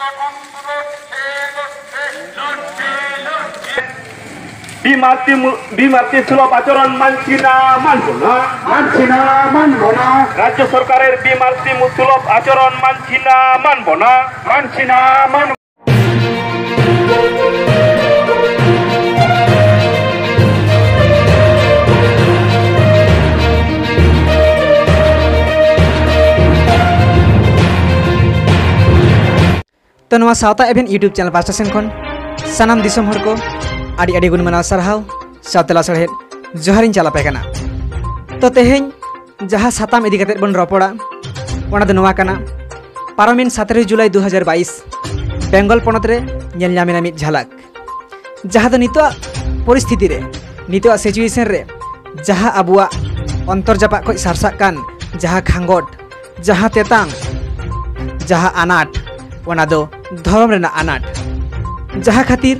বিমাতি সুলভ আচরণ মানছি না রাজ্য সরকারের বিমাতি সুলভ আচরণ মানছি না মানব না। तो सावता एभेन यूट्यूब चैनल पास्टा सेन खन सानाम दिसम हर को आड़ी आड़ी गुणमाना सारहाव सावतला सड़हेद जोहारिन चलापे कना। तो तेहेñ जहाँ साताम इदी कतेद बन रपड़ा ओना दो नोवा कना पारमेन 17 जुलाई 2022 बेंगल पनत रे नेल ᱧᱟᱢᱮᱱᱟ मिद झलक जहाँ दो नितो परिस्थिति रे नितो सिचुएशन रे जहाँ अबुआ अंतर जापा खoj सारसा कान जहाँ खांगोट जहाँ तेतांग जहाँ आनाट ओना दो धर्म रेना आनाट जहाँ खातिर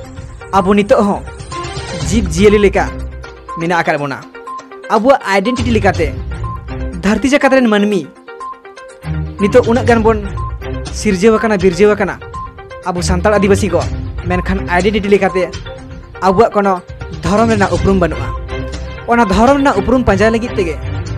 अब नितो हो जीव जियली लेका मेना आकार बोना अब आइडेंटिटी लेकाते धरती जाकात रेन मानमी नितो उना गान बोन सिरजेवकना बिरजेवकना अब सान्ताल आदिवासी को मेनखान आइडेंटिटी लेकाते अब कोनो धर्म रेना उपरुम बनुआ ओना धर्म रेना उपरुम पंजा लगित तेगे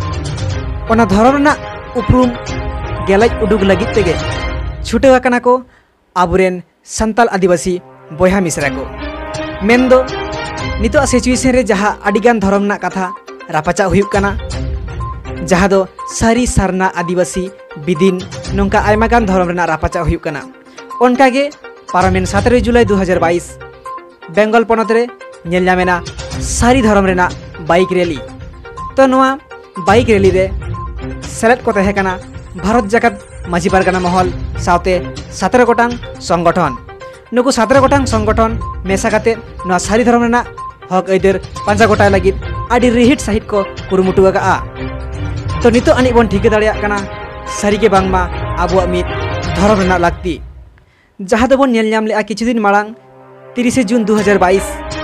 ओना धर्म रेना उपरुम गेलाज उडुग लगित तेगे छुटेवकना को आबुरेन सान्ताल आदिवासी बयहा मिसरा को मेन दो नितो सिचुएशन रे जहाँ अडिगान धर्म ना कथा रापाचा हुयुक कना जहाँ दो सारी सारना आदिवासी बिदिन नोंका आयमागान धर्म रेना रापाचा हुयुक कना ओनकागे पारमेन 17 जुलाई 2022 बेंगल पनत रे नेल ᱧᱟᱢᱮᱱᱟ सारी धर्म रेना बाइक रैली। तो नोआ बाइक रैली रे सेलेक्ट को तहे कना भारत जाकात माझी पारगाना महल सावते 17 गोटांग संगठन नुकु 17 गोटांग संगठन मेसा काते नोआ सारी धर्म रेना हक ऐदर पांजा गोटाय लगित आदि रिहिट साहित को कुरुमुटु आगा। तो नितो अनिक बन ठिके दाड़िया कना सारी के बांगमा आबुआ मिद धर्म रेना लागती जहाँ दो बन नेल ᱧᱟᱢ लेआ किछु दिन माड़ांग 30 जून 2022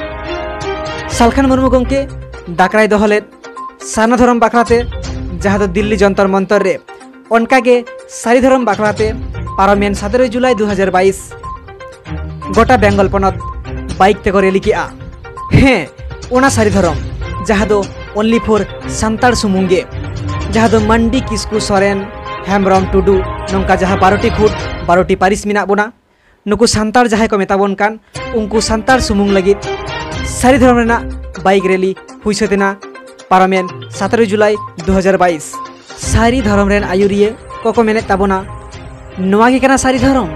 सालखान मुर्मू गंके दाकराय दोहलेद सारना धर्म बाखराते जहाँ दो दिल्ली जंतर मंतर रे ओनकागे सारी धर्म बाखराते पारमेन 17 जुलाई 2022 गोटा बेंगल पनत बाइक तेको रैली किया हें ओना सारी धर्म जहाँ दो ओनली फॉर सान्ताड़ सुमुंगे जहाँ दो मंडी किस्कू सोरेन हेम्ब्रम टुडू नोंका जहाँ 12टी खुट 12टी पारिस मिना बोना नुकु सान्ताड़ जहाँ को मेताबोन कान उनको सान्ताड़ सुमुंग लगित सारी धर्म रेना बाइक रैली हुइसेतेना पारमेन 17 जुलाई 2022 सारी धर्म रेन आयुरिये कोको मेने ताबोना नोआ के कना सारी धर्म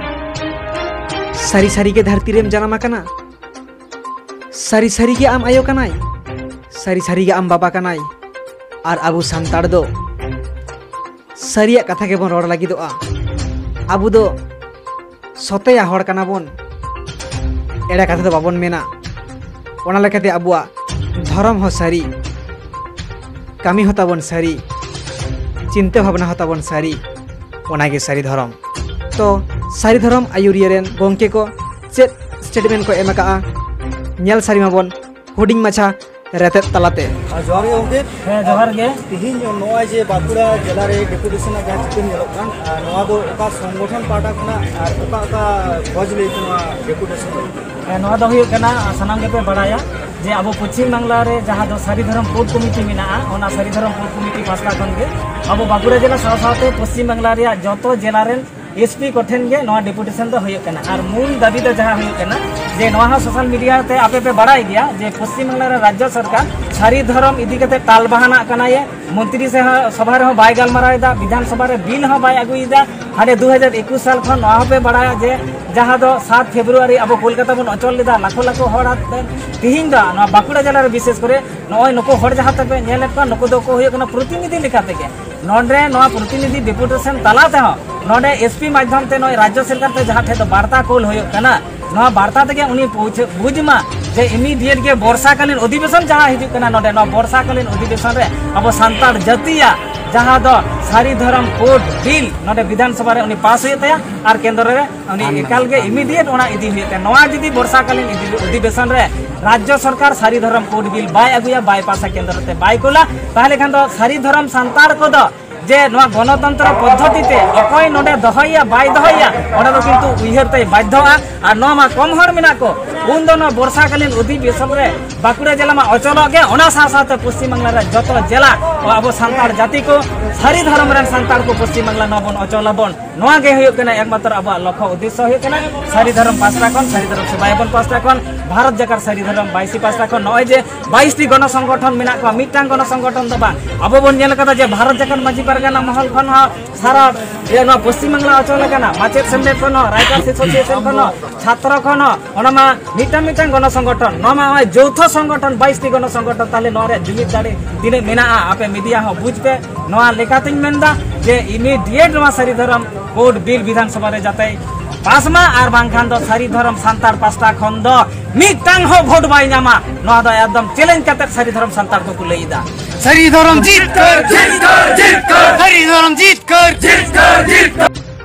सारी सारी के धरती रेम जनामा कना सारी सारी के आम आयो कनाई सारी सारी के आम बाबा कनाई और अबु सान्ताड़ दो सारिया कथा के बन रोड लगी दो अबु दो सतेया हड़ कना बोन एड़ा कथा दो बाबन मेना ओना लेकाते अबुआ धर्म हो सारी कामी होता बन सारी चिंता भावना होता बन सारी ओनागे सारी धर्म। तो सारी धर्म आयुरिया रेन गोंके को चेत स्टेटमेंट को एम का नेल सारी माबन हुडिंग माछा रेते तलाते जोहार गे गंके जोहार गे तिहिन नोआ जे बाकुड़ा जिला रे डेपुटेशन जहाँ चिकन नेलोग कान नोआ दो ओका संगठन पाटा खना और ओका ओका गज ले नोआ डेपुटेशन नोआ दो हुयुग कना सनाम गेपे बड़ाया जे अब पश्चिम बांगला रे जहाँ दो सारी धर्म कोड कमिटी मेना ओना सारी धर्म कोड कमिटी पास्टा खन गे अब बाकुड़ा जिला साथे पश्चिम बांगला रे जतो जिला रे एसपी कोठेन गे नोआ डेपुटेशन दो हुयुग कना और मूल दाबी दो जहाँ हुयुग कना जे नोआ सोशल मीडिया ते आपे पे बड़ाई गया जे पश्चिम बांगला रे राज्य सरकार सारी धर्म इदी कते ताल बहाना कना ये मंत्री से सभा रे बाय गालमारायदा विधानसभा रे बिल हो बाय अगुइदा हाने 2021 साल खन नोआ पे बड़ाया जे जहाँ दो 7 फेब्रुआरी अब कोलकाता बन अचल लेदा लाखो लाखो हड़ तिहिन दा नोआ बाकुड़ा जिला रे विशेष करे नोय नको हड़ जहाँ तक नेल का नको दो को हुयुग कना प्रतिनिधि लेखाते के नोडे नोआ प्रतिनिधि डेपुटेशन तलाते हो नोडे एसपी माध्यम ते नोय राज्य सरकार ते जहाँ ठे दो वार्ता कोल हुयुग कना नोआ वार्ता ते उनी बुझमा जे इमीडिएट के वर्षाकालीन अधिवेशन जहाँ हिजुग कना नोडे नोआ वर्षाकालीन अधिवेशन रे अब सान्ताड़ जातिया जहाँ दो सारी धर्म कोड बिल नोडे विधानसभा रे उनी पास हुई तया और केंद्र रे उनी एकाल के इमीडिएट ओना इदी हुई तया नोआ जदी वर्षाकालीन अधिवेशन रे राज्य सरकार सारी धर्म कोड बिल बाय अगुया बाय पासा केंद्र ते बाय कोला ताहले खान दो सारी धर्म सान्ताड़ को दो जे नोआ गणतंत्र पद्धति ते अकय नोडे दहैया बाय दहैया ओडा दो किंतु उइहर तै बाध्यआ आ नोआ मा कम हर मेना को उन दोनो वर्षाकालीन अधिवेशन रे बाकुड़ा जिला मा अचल गे ओना साथे पश्चिम बांग्ला रे जतो जिला अब सान्ताड़ जाति को सारी धर्म रन सान्ताड़ को पश्चिम बांग्ला नबन अचल बन नोआ गे हुयो कना एकमात्र अब लक्ष्य उद्देश्य हुयो कना सारी धर्म पास्टा खन सारी धर्म सेवायबन पास्टा खन भारत जकार सारी धर्म 22 पास्टा खन नय जे 22 टी गण संगठन मेना को मिटांग गण संगठन दबा अब बन नेल कदा जे भारत जकार माजी परगना महल खन सारा ये नोआ पश्चिम बांग्ला अचल कना माचेत सेमलेट खन रायगढ़ एसोसिएशन खन छात्र खन ओनामा मिटांग गण संगठन नोमा जौथ संगठन 22 टी गण संगठन ताले नोरे जुमिद दाड़े दिने मेना आपे मीडिया हो बुझ पे नोआ लेकातिन मेनदा जे इमीडिएट नोआ सारी धर्म कोड बिल विधानसभा रे जाते पासमा आर बांखान दो सारी धर्म सान्ताड़ पास्टा खन दो मिटांग हो भोट बाय नामा नोआ दो एकदम चैलेंज काते सारी धर्म सान्ताड़ को लईदा सारी धर्म जीत कर सारी धर्म जीत कर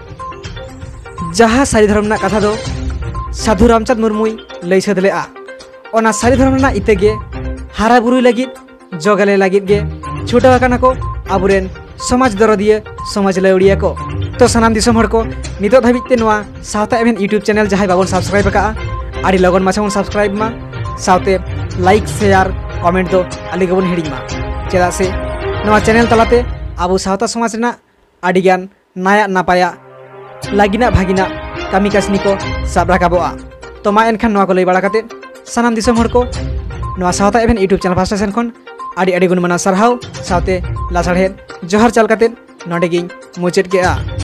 जहाँ सारी धर्म ना कथा दो साधु रामचंद मुर्मुई लई सदले आ ओना सारी धर्म ना इतेगे हारा बुरुई लगित जगले लगित गे छुटा काना को आबुरेन समाज दरदिए समाज लौड़िया को तो सनाम दिसम हर को नितो धाबिते नोआ सावता एवेन यूट्यूब चैनल जहां बाबन सब्सक्राइब का आड़ी लगन माछावन सब्सक्राइब मा सावते लाइक शेयर कमेंट दो आली गबन हेडिंग मा चेदा से नोआ चैनल तलाते आबो सावता समाज ना आड़ी गान नाया नापाया लागिना भागिना कमी कासनी को साब राकाबोआ तो मा एनखान नोआ को लई बाड़ा काते सनाम दिसम हर को नोआ सावता एवेन यूट्यूब चैनल फास्ट सेशन खन आड़ी आड़ी गुण मना सरहाव सावते लासाड़हेद जोहार चाल काते नोडे गिन मुचेद के आ।